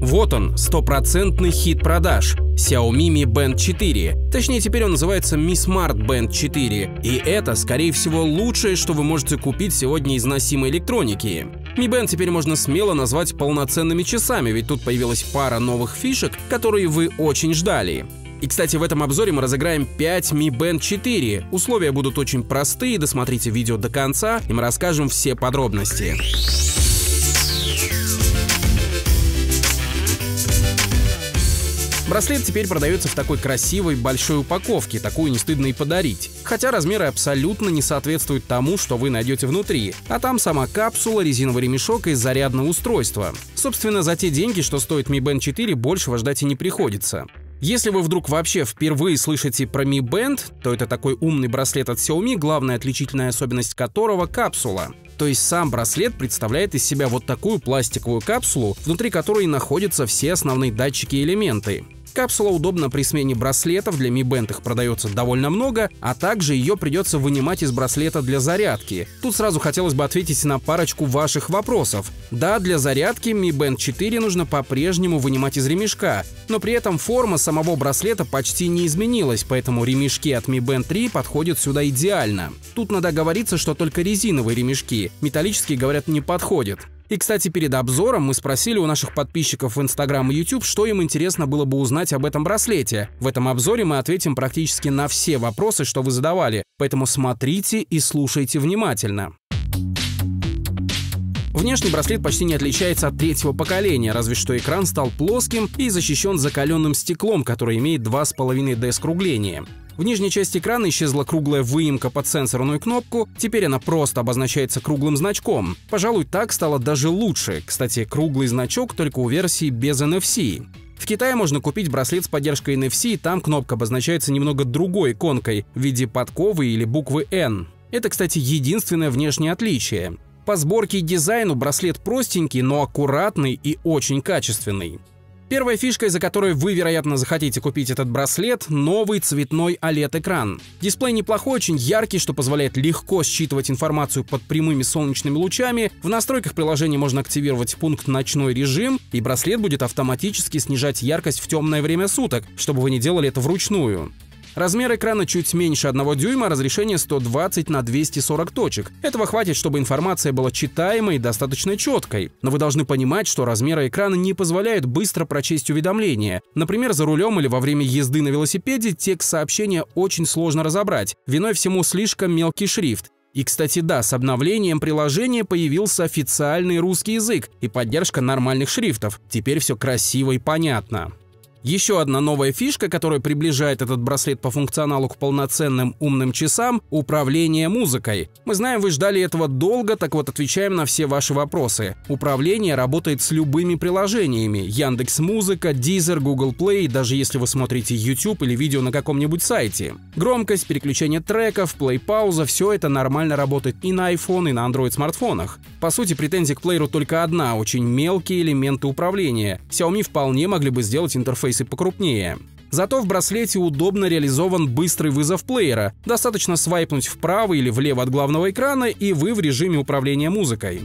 Вот он, стопроцентный хит продаж. Xiaomi Mi Band 4. Точнее, теперь он называется Mi Smart Band 4. И это, скорее всего, лучшее, что вы можете купить сегодня из носимой электроники. Mi Band теперь можно смело назвать полноценными часами, ведь тут появилась пара новых фишек, которые вы очень ждали. И, кстати, в этом обзоре мы разыграем 5 Mi Band 4. Условия будут очень простые, досмотрите видео до конца, и мы расскажем все подробности. Браслет теперь продается в такой красивой большой упаковке, такую не стыдно и подарить. Хотя размеры абсолютно не соответствуют тому, что вы найдете внутри. А там сама капсула, резиновый ремешок и зарядное устройство. Собственно, за те деньги, что стоит Mi Band 4, большего ждать и не приходится. Если вы вдруг вообще впервые слышите про Mi Band, то это такой умный браслет от Xiaomi, главная отличительная особенность которого — капсула. То есть сам браслет представляет из себя вот такую пластиковую капсулу, внутри которой находятся все основные датчики и элементы. Капсула удобна при смене браслетов, для Mi Band их продается довольно много, а также ее придется вынимать из браслета для зарядки. Тут сразу хотелось бы ответить на парочку ваших вопросов. Да, для зарядки Mi Band 4 нужно по-прежнему вынимать из ремешка, но при этом форма самого браслета почти не изменилась, поэтому ремешки от Mi Band 3 подходят сюда идеально. Тут надо оговориться, что только резиновые ремешки, металлические, говорят, не подходят. И, кстати, перед обзором мы спросили у наших подписчиков в Instagram и YouTube, что им интересно было бы узнать об этом браслете. В этом обзоре мы ответим практически на все вопросы, что вы задавали, поэтому смотрите и слушайте внимательно. Внешний браслет почти не отличается от третьего поколения, разве что экран стал плоским и защищен закаленным стеклом, которое имеет 2,5D скругления. В нижней части экрана исчезла круглая выемка под сенсорную кнопку, теперь она просто обозначается круглым значком. Пожалуй, так стало даже лучше. Кстати, круглый значок только у версии без NFC. В Китае можно купить браслет с поддержкой NFC, и там кнопка обозначается немного другой иконкой в виде подковы или буквы N. Это, кстати, единственное внешнее отличие. По сборке и дизайну браслет простенький, но аккуратный и очень качественный. Первая фишка, из-за которой вы, вероятно, захотите купить этот браслет — новый цветной OLED-экран. Дисплей неплохой, очень яркий, что позволяет легко считывать информацию под прямыми солнечными лучами. В настройках приложения можно активировать пункт «Ночной режим», и браслет будет автоматически снижать яркость в темное время суток, чтобы вы не делали это вручную. Размер экрана чуть меньше 1 дюйма, разрешение 120 на 240 точек. Этого хватит, чтобы информация была читаемой и достаточно четкой. Но вы должны понимать, что размеры экрана не позволяют быстро прочесть уведомления. Например, за рулем или во время езды на велосипеде текст сообщения очень сложно разобрать. Виной всему слишком мелкий шрифт. И, кстати, да, с обновлением приложения появился официальный русский язык и поддержка нормальных шрифтов. Теперь все красиво и понятно. Еще одна новая фишка, которая приближает этот браслет по функционалу к полноценным умным часам – управление музыкой. Мы знаем, вы ждали этого долго, так вот отвечаем на все ваши вопросы. Управление работает с любыми приложениями – Яндекс.Музыка, Deezer, Google Play, даже если вы смотрите YouTube или видео на каком-нибудь сайте. Громкость, переключение треков, плей-пауза – все это нормально работает и на iPhone, и на Android-смартфонах. По сути, претензия к плееру только одна – очень мелкие элементы управления. Xiaomi вполне могли бы сделать интерфейс и покрупнее. Зато в браслете удобно реализован быстрый вызов плеера. Достаточно свайпнуть вправо или влево от главного экрана, и вы в режиме управления музыкой.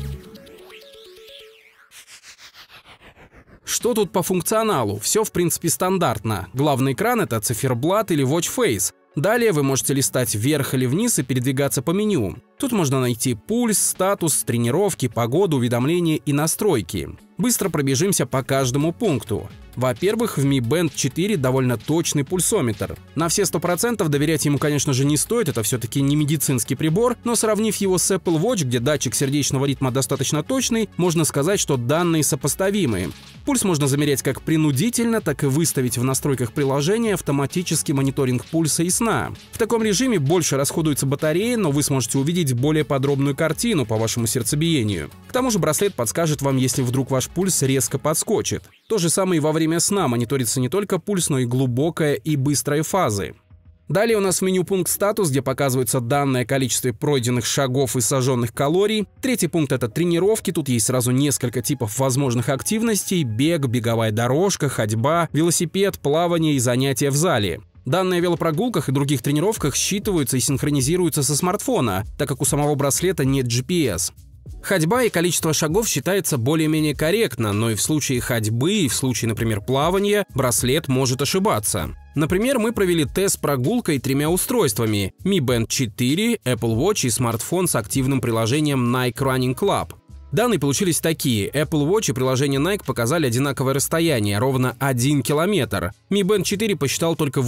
Что тут по функционалу? Все в принципе стандартно. Главный экран — это циферблат или Watch Face. Далее вы можете листать вверх или вниз и передвигаться по меню. Тут можно найти пульс, статус, тренировки, погоду, уведомления и настройки. Быстро пробежимся по каждому пункту. Во-первых, в Mi Band 4 довольно точный пульсометр. На все 100% доверять ему, конечно же, не стоит, это все-таки не медицинский прибор, но сравнив его с Apple Watch, где датчик сердечного ритма достаточно точный, можно сказать, что данные сопоставимы. Пульс можно замерять как принудительно, так и выставить в настройках приложения автоматический мониторинг пульса и сна. В таком режиме больше расходуется батарея, но вы сможете увидеть более подробную картину по вашему сердцебиению. К тому же браслет подскажет вам, если вдруг ваш пульс резко подскочит. То же самое и во время сна мониторится не только пульс, но и глубокая и быстрая фазы. Далее у нас в меню пункт «Статус», где показываются данные о количестве пройденных шагов и сожженных калорий. Третий пункт — это тренировки. Тут есть сразу несколько типов возможных активностей: бег, беговая дорожка, ходьба, велосипед, плавание и занятия в зале. Данные о велопрогулках и других тренировках считываются и синхронизируются со смартфона, так как у самого браслета нет GPS. Ходьба и количество шагов считается более-менее корректно, но и в случае ходьбы, и в случае, например, плавания, браслет может ошибаться. Например, мы провели тест с прогулкой 3 устройствами – Mi Band 4, Apple Watch и смартфон с активным приложением Nike Running Club. Данные получились такие. Apple Watch и приложение Nike показали одинаковое расстояние, ровно 1 километр. Mi Band 4 посчитал только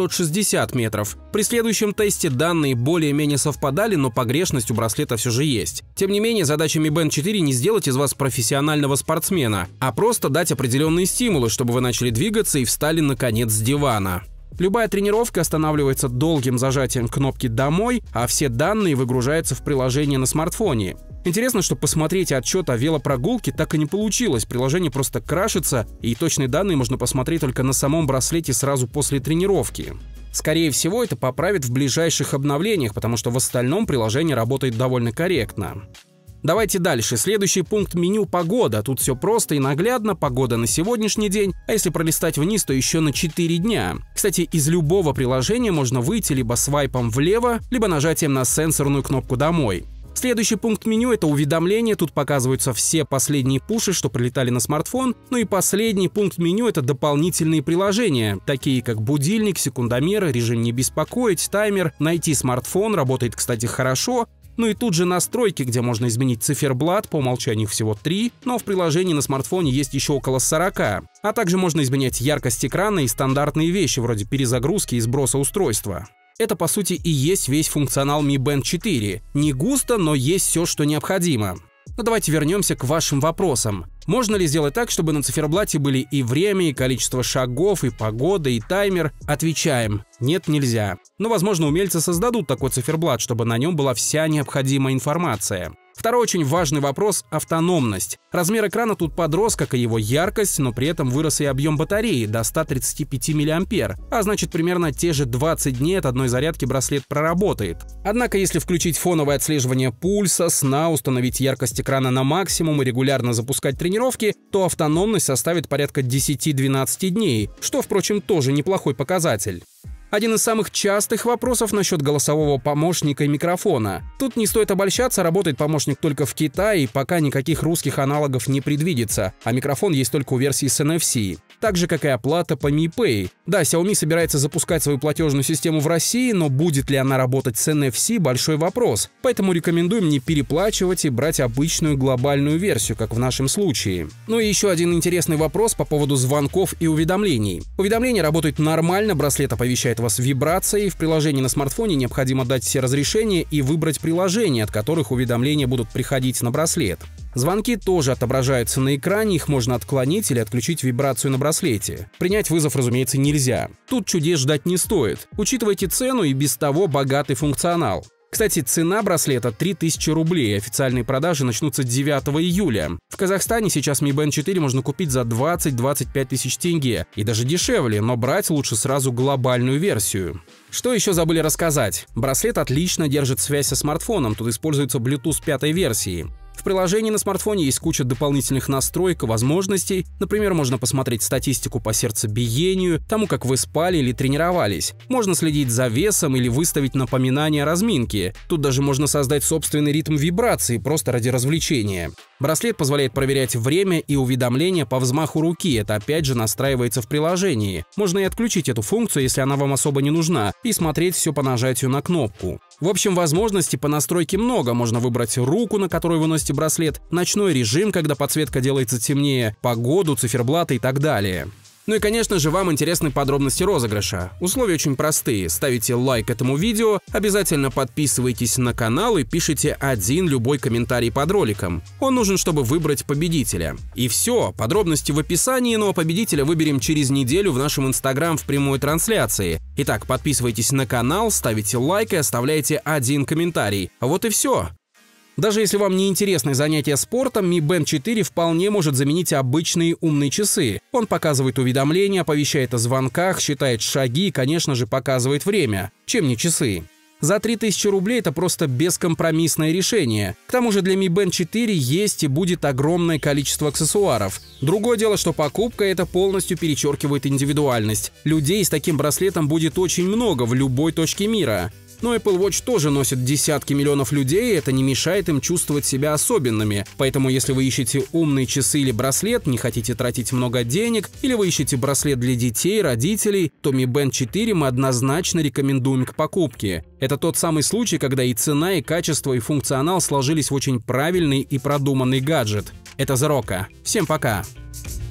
860 метров. При следующем тесте данные более-менее совпадали, но погрешность у браслета все же есть. Тем не менее, задача Mi Band 4 не сделать из вас профессионального спортсмена, а просто дать определенные стимулы, чтобы вы начали двигаться и встали наконец с дивана. Любая тренировка останавливается долгим зажатием кнопки «Домой», а все данные выгружаются в приложение на смартфоне. Интересно, что посмотреть отчет о велопрогулке так и не получилось. Приложение просто крашится, и точные данные можно посмотреть только на самом браслете сразу после тренировки. Скорее всего, это поправят в ближайших обновлениях, потому что в остальном приложение работает довольно корректно. Давайте дальше. Следующий пункт меню – погода. Тут все просто и наглядно. Погода на сегодняшний день, а если пролистать вниз, то еще на 4 дня. Кстати, из любого приложения можно выйти либо свайпом влево, либо нажатием на сенсорную кнопку «Домой». Следующий пункт меню – это уведомления. Тут показываются все последние пуши, что прилетали на смартфон. Ну и последний пункт меню – это дополнительные приложения, такие как будильник, секундомер, режим «Не беспокоить», таймер, найти смартфон, работает, кстати, хорошо. Ну и тут же настройки, где можно изменить циферблат, по умолчанию всего 3, но в приложении на смартфоне есть еще около 40. А также можно изменять яркость экрана и стандартные вещи, вроде перезагрузки и сброса устройства. Это, по сути, и есть весь функционал Mi Band 4. Не густо, но есть все, что необходимо. Но давайте вернемся к вашим вопросам. Можно ли сделать так, чтобы на циферблате были и время, и количество шагов, и погода, и таймер? Отвечаем: нет, нельзя. Но, возможно, умельцы создадут такой циферблат, чтобы на нем была вся необходимая информация. Второй очень важный вопрос – автономность. Размер экрана тут подрос, как и его яркость, но при этом вырос и объем батареи до 135 мА, а значит, примерно те же 20 дней от одной зарядки браслет проработает. Однако, если включить фоновое отслеживание пульса, сна, установить яркость экрана на максимум и регулярно запускать тренировки, то автономность составит порядка 10-12 дней, что, впрочем, тоже неплохой показатель. Один из самых частых вопросов насчет голосового помощника и микрофона. Тут не стоит обольщаться, работает помощник только в Китае, и пока никаких русских аналогов не предвидится, а микрофон есть только у версии с NFC. Так же, как и оплата по Mi Pay. Да, Xiaomi собирается запускать свою платежную систему в России, но будет ли она работать с NFC – большой вопрос. Поэтому рекомендуем не переплачивать и брать обычную глобальную версию, как в нашем случае. Ну и еще один интересный вопрос по поводу звонков и уведомлений. Уведомления работают нормально, браслет оповещает вас вибрацией. В приложении на смартфоне необходимо дать все разрешения и выбрать приложения, от которых уведомления будут приходить на браслет. Звонки тоже отображаются на экране, их можно отклонить или отключить вибрацию на браслете. Принять вызов, разумеется, нельзя. Тут чудес ждать не стоит. Учитывайте цену и без того богатый функционал. Кстати, цена браслета 3000 рублей, официальные продажи начнутся 9 июля. В Казахстане сейчас Mi Band 4 можно купить за 20-25 тысяч тенге, и даже дешевле, но брать лучше сразу глобальную версию. Что еще забыли рассказать? Браслет отлично держит связь со смартфоном, тут используется Bluetooth 5 версии. В приложении на смартфоне есть куча дополнительных настроек и возможностей. Например, можно посмотреть статистику по сердцебиению, тому, как вы спали или тренировались. Можно следить за весом или выставить напоминание о разминке. Тут даже можно создать собственный ритм вибрации, просто ради развлечения. Браслет позволяет проверять время и уведомления по взмаху руки. Это опять же настраивается в приложении. Можно и отключить эту функцию, если она вам особо не нужна, и смотреть все по нажатию на кнопку. В общем, возможностей по настройке много. Можно выбрать руку, на которую вы носите браслет, ночной режим, когда подсветка делается темнее, погоду, циферблаты и так далее. Ну и, конечно же, вам интересны подробности розыгрыша. Условия очень простые. Ставите лайк этому видео, обязательно подписывайтесь на канал и пишите один любой комментарий под роликом. Он нужен, чтобы выбрать победителя. И все, подробности в описании, но победителя выберем через неделю в нашем Instagram в прямой трансляции. Итак, подписывайтесь на канал, ставите лайк и оставляйте один комментарий. Вот и все. Даже если вам не интересны занятия спортом, Mi Band 4 вполне может заменить обычные умные часы. Он показывает уведомления, оповещает о звонках, считает шаги и, конечно же, показывает время. Чем не часы? За 3000 рублей это просто бескомпромиссное решение. К тому же для Mi Band 4 есть и будет огромное количество аксессуаров. Другое дело, что покупка это полностью перечеркивает индивидуальность. Людей с таким браслетом будет очень много в любой точке мира. Но Apple Watch тоже носит десятки миллионов людей, и это не мешает им чувствовать себя особенными. Поэтому, если вы ищете умные часы или браслет, не хотите тратить много денег, или вы ищете браслет для детей, родителей, то Mi Band 4 мы однозначно рекомендуем к покупке. Это тот самый случай, когда и цена, и качество, и функционал сложились в очень правильный и продуманный гаджет. Это The Roca. Всем пока!